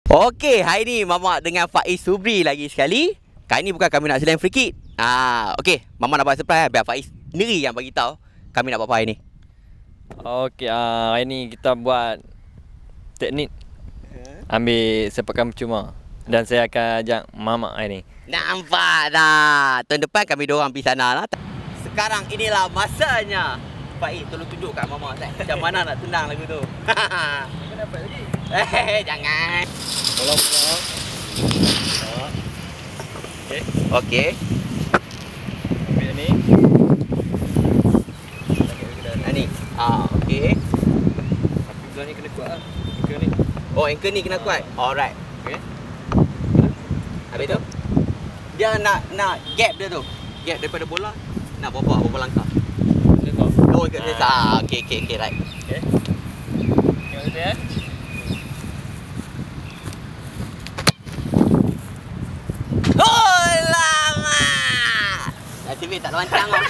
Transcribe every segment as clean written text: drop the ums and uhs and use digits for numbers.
Okey, hari ni Mamak dengan Faiz Subri lagi sekali. Kali ni bukan kami nak selain free kick. Okey, Mamak nak buat surprise biar Faiz sendiri yang bagi tahu kami nak buat apa hari ni. Okey, hari ni kita buat teknik ambil sepakan percuma. Dan saya akan ajak Mamak hari ni. Nampak dah. Tahun depan kami dorang pergi sana lah. Sekarang inilah masanya. Faiz, tolong tunjuk kat Mamak macam mana nak tendang lagu tu. Kau dapat lagi? Jangan. Tolong. Okey. Ambil ni. Ni. Okey. Tapi belah ni kena kuat lah. Anchor ni. Oh, anchor ni kena kuat. Alright. Okey. Habis tu dia nak gap dia tu. Gap daripada bola. Nak berapa langkah? Oh, ikut sesa. Okey, right. Okey. Tengok kita ya. Oh, lama. Nasib tak loncang kau.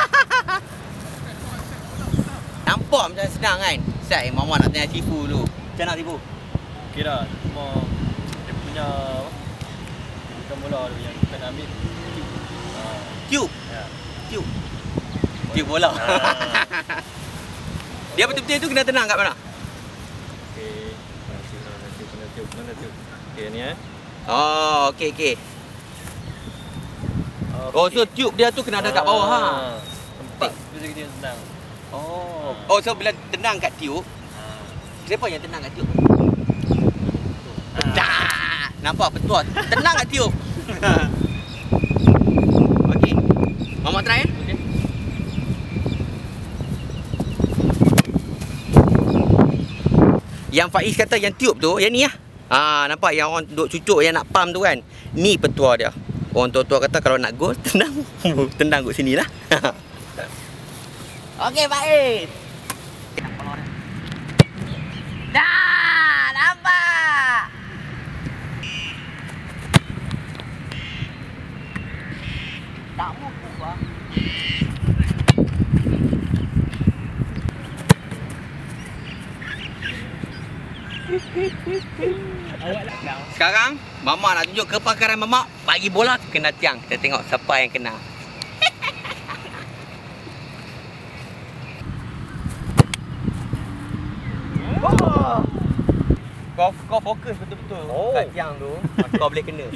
Nampak macam senang kan? Set Mama nak tanya tipu dulu. Macam nak tipu? Okey dah. Cuma dia punya apa? Bukan bola tu yang kita nak ambil. Tube. Ya. Tube. Tube bola. Dia betul-betul tu kena tenang kat mana? Okey. Kena tiup. Okey ni Oh, okey. Oh, so tube dia tu kena ada kat bawah ha. Tempat tu kita senang. Oh, so bila tenang kat tiup, siapa yang tenang kat tiup? Dah. Nampak betul. Tenang kat tiup. Okey. Mama try eh? Okey. Yang Faiz kata yang tiup tu, yang ni lah. Nampak yang orang duk cucuk yang nak pump tu kan. Ni petua dia. Orang tua-tua kata kalau nak gol, tendang kat sini lah. Okey, Faiz. Dah, nampak. Tak mau buah. Sekarang Mama nak tunjuk kepakaran Mama bagi bola kena tiang. Kita tengok siapa yang kena. Kau fokus betul-betul kat tiang tu. Kau boleh kena.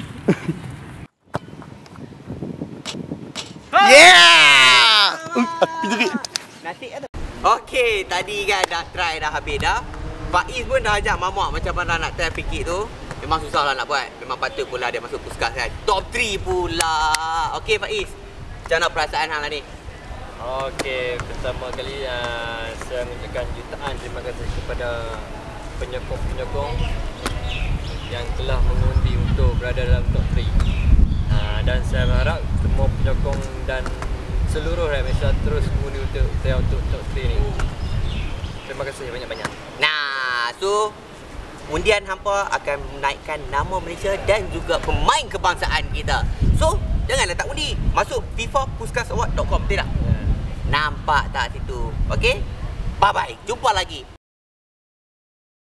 Yeah! Nasib tu. Okey, tadi kan dah try dah habis dah. Faiz pun dah ajak Mamak macam mana nak try free kick tu. Memang susah lah nak buat. Memang patut pula dia masuk Puskas kan. Top 3 pula. Okey Faiz, macam mana perasaan hang lah ni? Okey, pertama kali saya mengucapkan jutaan terima kasih kepada penyokong-penyokong yang telah mengundi untuk berada dalam top 3. Dan saya harap semua penyokong dan seluruh rakyat Malaysia terus mengundi untuk saya untuk top 3 ni. Terima kasih banyak-banyak. Nah, so undian hampa akan menaikkan nama Malaysia dan juga pemain kebangsaan kita. So, jangan letak undi. Masuk fifapuskas.award.com tidak? Nampak tak situ? Okey? Bye-bye. Jumpa lagi.